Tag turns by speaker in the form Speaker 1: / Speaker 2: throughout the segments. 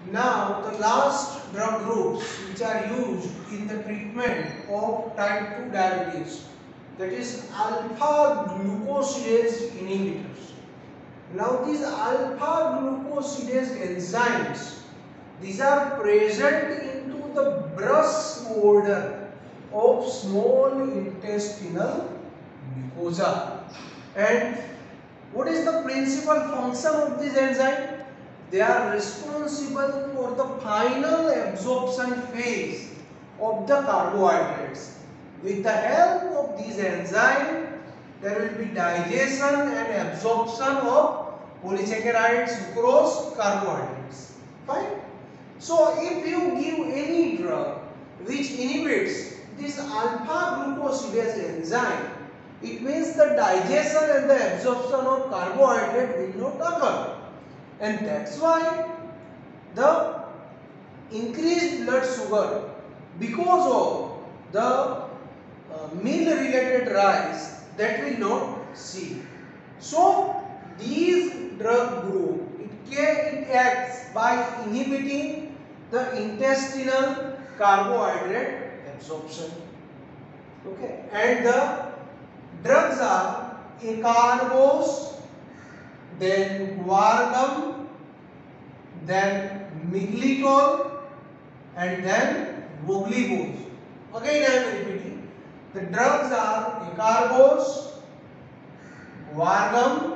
Speaker 1: Now the last drug groups which are used in the treatment of type 2 diabetes, that is alpha glucosidase inhibitors. Now these alpha glucosidase enzymes, these are present into the brush border of small intestinal mucosa. And what is the principal function of this enzyme? They are responsible for the final absorption phase of the carbohydrates. With the help of these enzymes, there will be digestion and absorption of polysaccharides, sucrose, carbohydrates. Fine. So if you give any drug which inhibits this alpha glucosidase enzyme, it means the digestion and the absorption of carbohydrate will not occur. And that's why the increased blood sugar because of the meal related rise that will not see. So these drug group it acts by inhibiting the intestinal carbohydrate absorption. Okay, and the drugs are acarbose, then guargum, then miglitol, and then voglibose. Again I am repeating. The drugs are acarbose, guargum,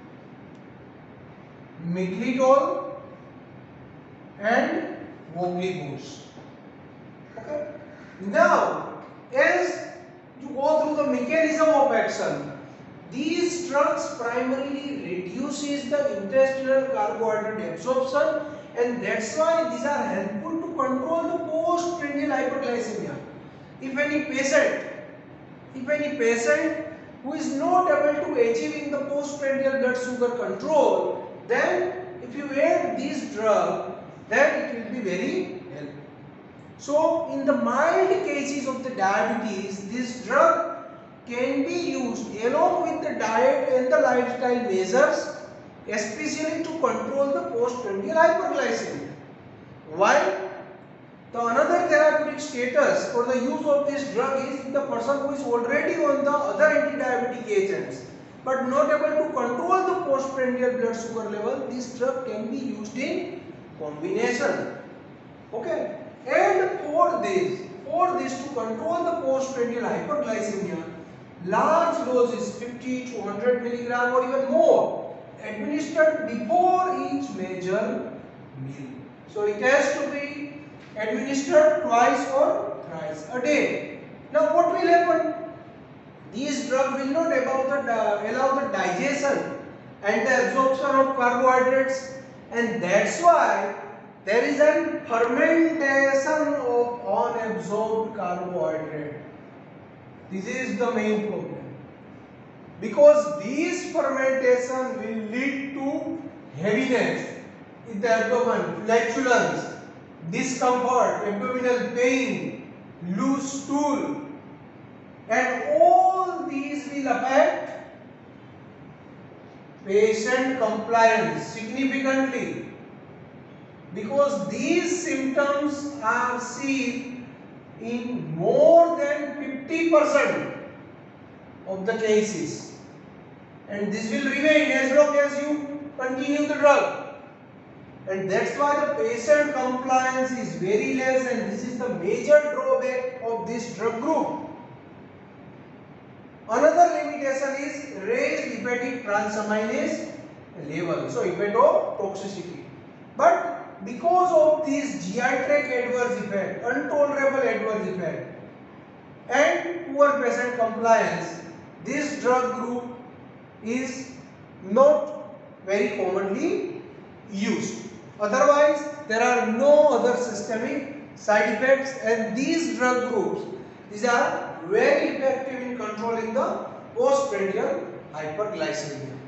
Speaker 1: miglitol, and voglibose. Okay. Now, as to go through the mechanism of action, these drugs primarily reduces the intestinal carbohydrate absorption, and that's why these are helpful to control the postprandial hyperglycemia. If any patient who is not able to achieve the postprandial blood sugar control, then if you add this drug, then it will be very helpful. So in the mild cases of the diabetes, this drug can be used along with the diet and the lifestyle measures, especially to control the postprandial hyperglycemia. While the another therapeutic status for the use of this drug is the person who is already on the other anti-diabetic agents but not able to control the postprandial blood sugar level, this drug can be used in combination. Okay, and for this to control the postprandial hyperglycemia, large doses 50 to 100 milligram or even more administered before each major meal. So it has to be administered twice or thrice a day. Now what will happen? These drugs will not allow the digestion and the absorption of carbohydrates, and that's why there is a fermentation of unabsorbed carbohydrate. This is the main problem, because these fermentation will lead to heaviness in the abdomen, flatulence, discomfort, abdominal pain, loose stool, and all these will affect patient compliance significantly, because these symptoms are seen in more than 50% of the cases, and this will remain as long as you continue the drug. And that's why the patient compliance is very less, and this is the major drawback of this drug group. Another limitation is raised hepatic transaminase level, so hepatotoxicity. But because of this geriatric adverse effect, intolerable adverse effect, and poor patient compliance, this drug group is not very commonly used. Otherwise, there are no other systemic side effects, and these drug groups, these are very effective in controlling the postprandial hyperglycemia.